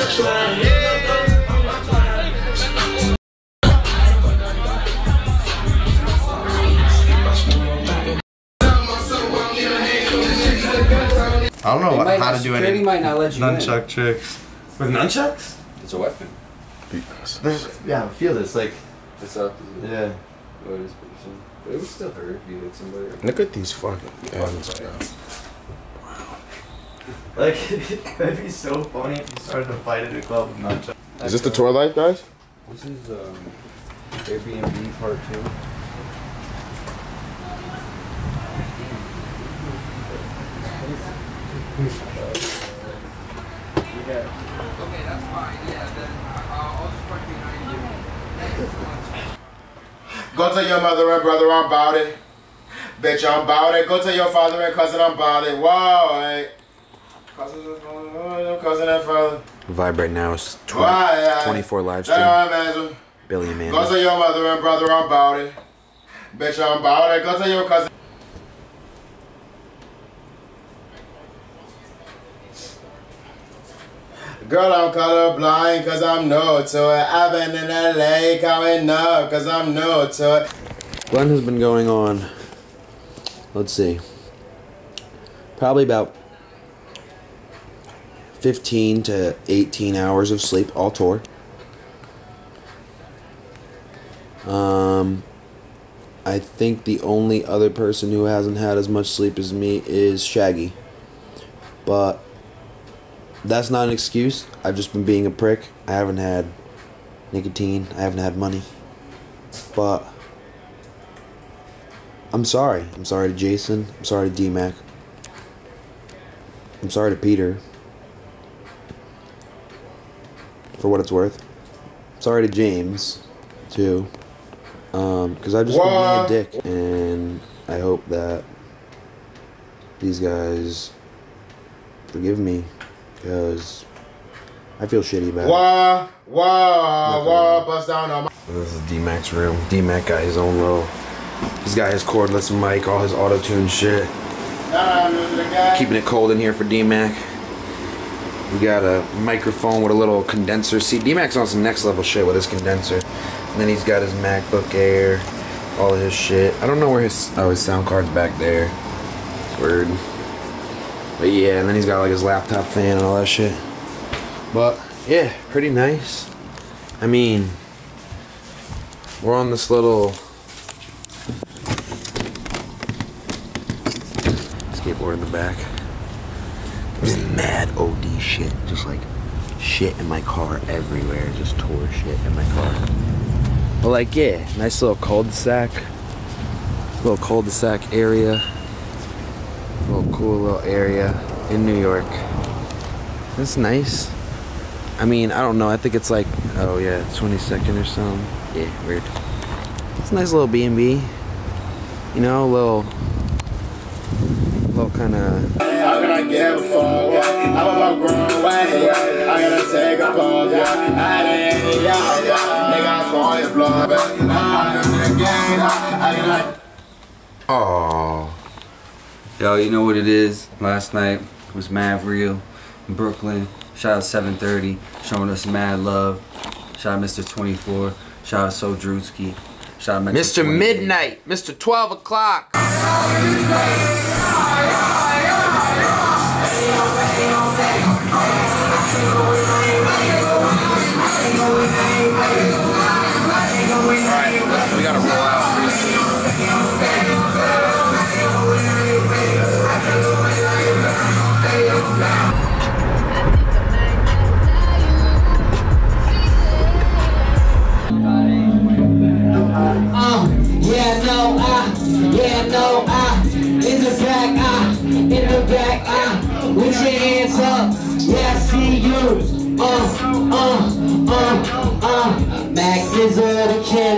I don't know how to do any might not let you nunchuck tricks. With nunchucks? It's a weapon. Yeah, I feel this, like... It's up. Yeah. Oh, it is pretty simple. But it would still hurt if you hit somebody. Look at these fucking guns. Wow. Like, that'd be so funny if you started to fight at a club with nunchucks. Is this the tour life, guys? This is Airbnb part 2. Okay, that's fine. Yeah, then I'll just park behind you. Go tell your mother and brother I'm about it. Bitch, I'm about it. Go tell your father and cousin I'm about it. Why? Cousin and father. Vibe right now is 24 live stream. Billy and Amanda. Go tell your mother and brother I'm about it. Bitch, I'm about it. Go tell your cousin. Girl, I'm colorblind cause I'm new to it. I've been in LA counting up cause I'm new to it. Glenn has been going on, let's see, probably about 15 to 18 hours of sleep all tour. I think the only other person who hasn't had as much sleep as me is Shaggy. But that's not an excuse. I've just been being a prick. I haven't had nicotine. I haven't had money. But I'm sorry. I'm sorry to Jason. I'm sorry to D-Mac. I'm sorry to Peter. For what it's worth. Sorry to James, too. Because I've just been being a dick. And I hope that these guys forgive me. Because I feel shitty about it. Bust down on my. This is D-Mac's room. D-Mac got his own little. He's got his cordless mic, all his auto-tune shit. Keeping it cold in here for D-Mac. We got a microphone with a little condenser. See, D-Mac's on some next level shit with his condenser. And then he's got his MacBook Air, all of his shit. I don't know where his sound card's back there. It's weird. But yeah, and then he's got like his laptop fan and all that shit. But yeah, pretty nice. I mean, we're on this little skateboard in the back. There's mad OD shit, just like shit in my car everywhere. Just tore shit in my car. But like, yeah, nice little cul-de-sac. Little cul-de-sac area. Little cool little area in New York. That's nice. I mean, I don't know. I think it's like, oh yeah, 22nd or something. Yeah, weird. It's a nice little B&B. You know, a little kind of. How can I give a fuck? I'm about growing away. I gotta take a pause. Nigga, I'm going to blow back. Oh. Yo, you know what it is? Last night was mad real in Brooklyn. Shout out 730, showing us mad love. Shout out Mr. 24. Shout out Sodrewski. Shout out Mr. Midnight, Mr. 12 o'clock. Alright, we gotta roll out. In the back, with your hands up, yeah, I see you, Max is on the chin,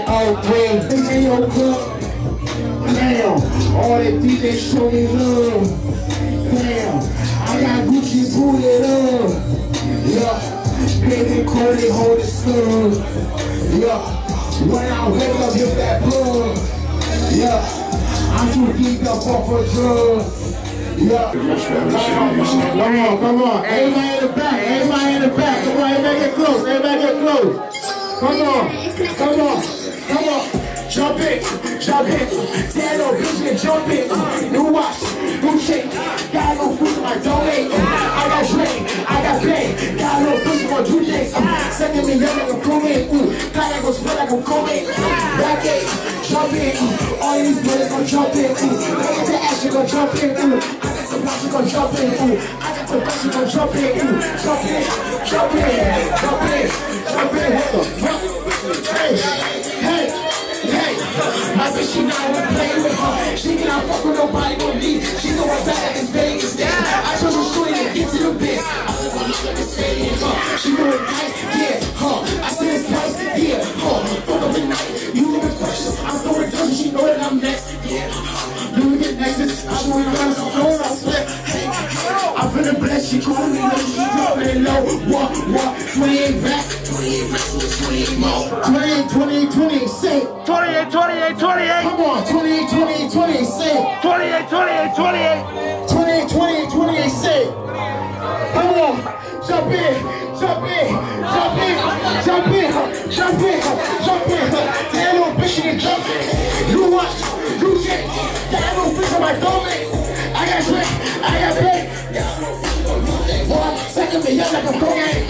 Damn, all that DJ show me love. Damn, I got Gucci booted up. Yeah, baby, Cody hold it slow. Yeah, when I wake up, get that blood. Yeah, I'm too geeked up off a drug. Yeah, come on, everybody in the back, come right now. close. Everybody get close. Come on. Come on. Come on. Jump in. Jump in. That little bitch can jump in. New watch. New shit. Got no food in my donate. I got drink. I got pay. Got no food for 2 days. Second me young like a crewmate. Got like a split like a crewmate. Back eight. Jump in. All these brothers gon' jump in. Look at the action gon' jump in. I got the box gon' jump in. I got the box gon' jump in. Jump in. Jump in. Jump in. Jump in. Hey. Hey. Hey, my bitch, she not wanna play with her. She cannot fuck with nobody but me. She know I'm bad as Vegas. I told her shorty to get to the biz. I live on like a stadium, she know it nice, yeah, I said it's nice, yeah, fuck up the night. You live in questions, I'm throwing guns, she know that I'm next, yeah. You get next, I'm doing the rest, I'm throwing, I swear, hey, I'm feeling blessed, she calling me low, she dropping it low. What, 28 back, 28 racks with 28 more. 28, say 28, 28, 28. Come on, 28, 28, 28, say 28, 28, 28. 28, 28, 28, say. Come on, jump in, jump in, jump in, jump in, jump in, jump in. That little bitch she can jump in. You watch, you shit. That little bitch on my domain. I got drink, I got pay. Boy, second me young like a cocaine.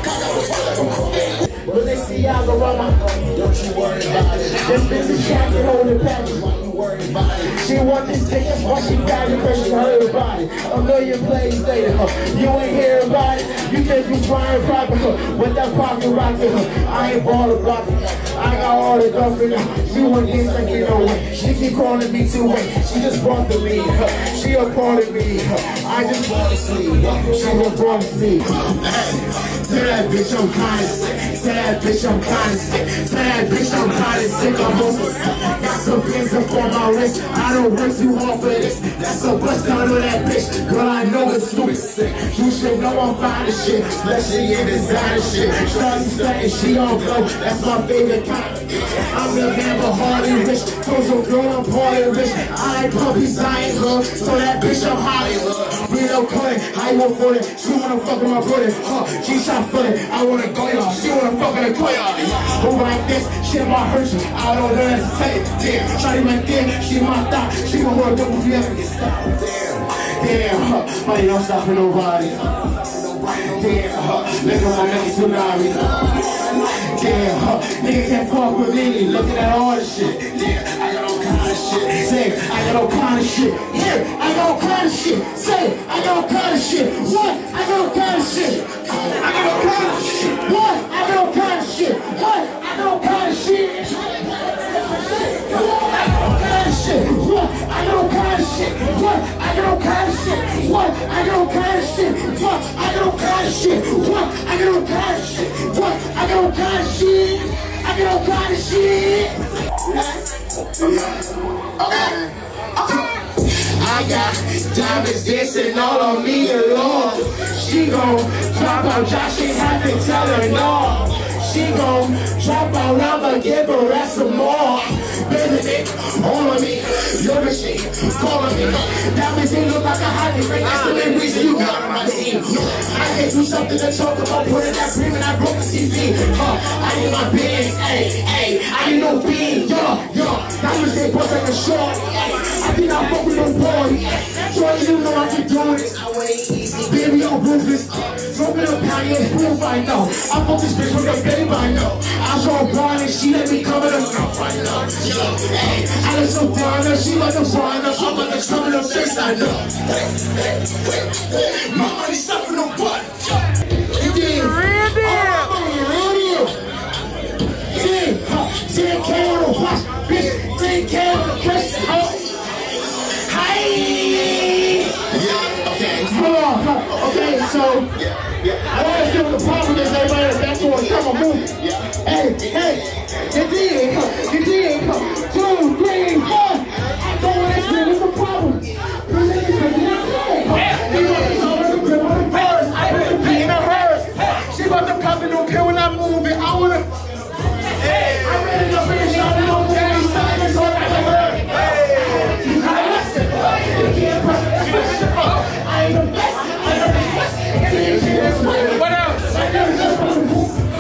When they see y'all go rama, don't you worry about it. This bitch is jacket holding package. Why you worry about it? She want this ticket, why she got it? Cause she heard about it. A million plays later, you ain't hear about it. You think you trying private, with that pocket rocket, I ain't ball of blocking. I got all the girlfriend, she want this like you know what. She keep calling me too late, she just brought the lead. She a part of me, I just want to sleep. She was born to see. Tell that bitch I'm kinda sick. Tell that bitch I'm kinda sick. Tell that bitch I'm kinda sick. I'm over. Got some pins up on my wrist. I don't work too hard for this. That's a bust down on that bitch. Girl, I know it's stupid sick. You should know I'm fine as shit. Especially in designer shit. Shorty stunting, she on glow. That's my favorite kind. I'm the man but hardly rich. Told your girl I'm party rich. I ain't puppies, I ain't hood. So that bitch I'm Hollywood. Real cutting, I ain't for it. She wanna fuck with my brother. G-shot footing, I wanna go y'all. She wanna fuck with a Koya. Move like this, shit my hurt you. I don't know how to say it. Damn, shawty right there, she my thought. She gon' hold a double if you ever get stopped. Damn, money don't stop for nobody. Damn, look at my nigga tsunami. Damn, nigga can't fuck with me. Looking at all this shit. Yeah, I got all kind of shit. Say, I got all kind of shit. Yeah, I got all kind of shit. Say, I got all kind of shit. What? I got all kind of shit. I got all kind of shit. What? I got all kind of shit. What? I got all kind of shit. I got all kind of shit. What? I got all kind of shit. What? I got all kind of shit. What? I got all kind of shit. What? I got all kind of shit. What? I got all kind of shit. What? I got all kind of shit. I got all kind of shit. I got diamonds dancing all on me alone. She gon' drop out, Josh ain't have to tell her no. She gon' drop out, I'ma give her rest some more. Baby, all on me, your machine, calling me. Diamonds ain't look like a hockey ring, that's the main reason you got on my team. I gave you something to talk about, putting that cream and I broke the TV. I need my beans, ayy, I need no beans, yo. Diamonds they bust like a short, I think I fuck with no boy. Shorty, you know I can do it. I ain't easy, baby, I'm ruthless. Smoking a pound, yeah, proof I know. I fuck this bitch with a babe, I know. I saw a blind and she let me cover the mouth, I know. Yo, hey, I let some blind, she let them blind up. I'm like a cover the face, I know. My money stuffing no butt. $10K on the watch, bitch. $10K on the press. Okay, so I want to see what the problem is. Everybody that's back to a camera movie. Hey, you did. 2, 3, 4. I don't want to see what's the problem. She about to pop in no pill when I move it. I wanna. I read it up in the shot. I don't care. He's telling me so I heard. I ain't the best. What else?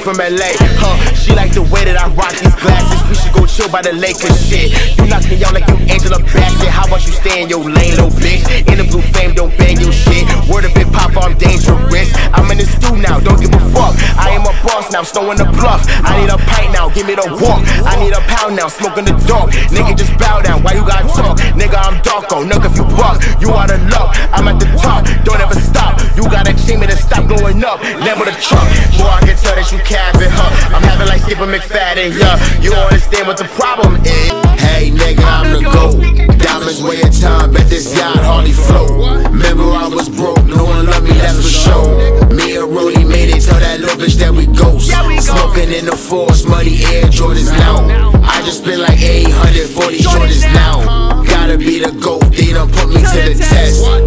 from LA, she like the way that I rock these glasses. We should go chill by the lake and shit. You knock me out like you Angela Bassett. How about you stay in your lane, little bitch? In the blue fame, don't bang your shit. Word of Big Papa, I'm dangerous. I'm in the stew now, don't give a fuck. I am a boss now, snowing the bluff. I need a pint now, give me the walk. I need a pound now, smoking the dark. Nigga, just bow down, why you gotta talk? Nigga, I'm darko, nigga, if you buck, you out of luck. I'm at the top, don't ever stop. You gotta cheat me to stop going up. Never the truck, boy, I can tell that you capping, I'm having like Skipper McFadden, You don't understand what the problem is. Hey, nigga, I'm the GOAT. Diamonds weigh a time, bet this yacht hardly float. Remember I was broke, no one loved me, that's for sure. Me and Rolly made it, tell that little bitch that we ghost. Smoking in the force, money Air Jordans now. I just spent like 840 Jordans now. Gotta be the GOAT, they done put me to the test.